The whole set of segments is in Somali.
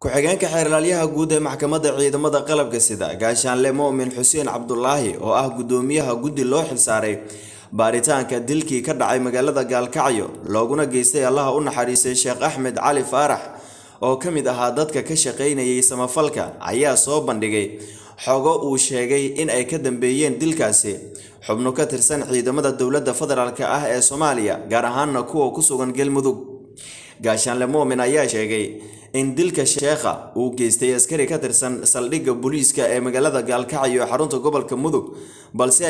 ku-xigeenka xeerlaalyaha guud ee maxkamadda ciidamada qalabka sida gaashaanle Muumin Xuseen Cabdullaahi oo ah gudoomiyaha guddi loo xilsaaray baaritaanka dilkii ka dhacay magaalada Gaalkacyo looguna geystay Allah u naxariistay Sheekh Axmed Cali Faarax oo kamid ahaa dadka ka shaqeynayay samafalka ayaa soo bandhigay xogo uu sheegay in ay ka dambeeyeen dilkaasi xubno ka tirsan ciidamada dawladda federaalka ah ee Soomaaliya gaar ahaan kuwa ku sugan Galmudug. gaashaanle Muumin ayaa sheegay in dilka sheekha uu geystay askari ka tirsan saldhigga booliiska ee magaalada Gaalkacyo xarunta gobolka Mudug balse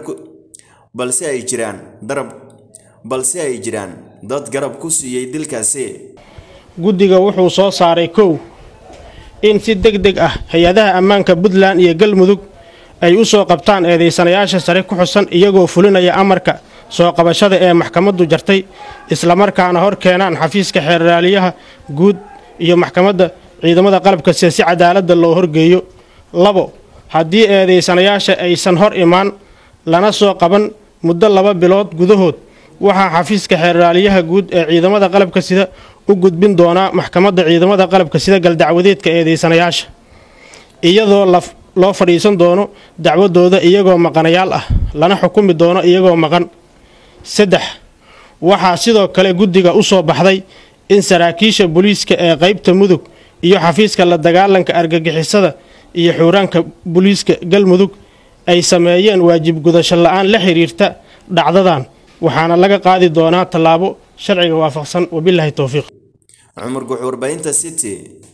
ay jiraan dad garab ku siiyay dilkaasi. guddiga wuxuu soo saaray kow in si degdeg ah hay'adaha ammaanka Puntland iyo Galmudug ay u soo qabtaan eedeysanayaasha sare ku xusan iyagoo fulinaya amarka soo qabashada ee maxkamaddu jartay isla markaana hor keenaan xafiiska xeerlaalyaha guud iyo maxkamadda ciidamada qalabka si cadaalad loo horgeeyo. labo haddii eedeysanayaasha aysan hor imaan lana soo qaban muddo 2 bilood gudahood waxa xafiiska xeerlaalyaha guud ee ciidamada qalabka sida u gudbin doona maxkamadda ciidamada qalabka sida galdacwadeedka eedeysanayaasha iyadoo loo fadhiisan doono dacwadooda iyagoo maqanayaal ah lana xukumi doono iyagoo maqan. 3 waxaa sidoo kale guddiga u soo baxday in saraakiisha booliiska ee qaybta Mudug iyo xafiiska la dagaalanka argagixisada iyo xuuraanka booliiska Galmudug ay sameeyeen waajib gudasho la'aan la xiriirta dhacdadan waxaana laga qaadi doonaa tallaabo sharciga waafaqsan. wabillahi tawfiiq. Umar Guxuur Baynta City.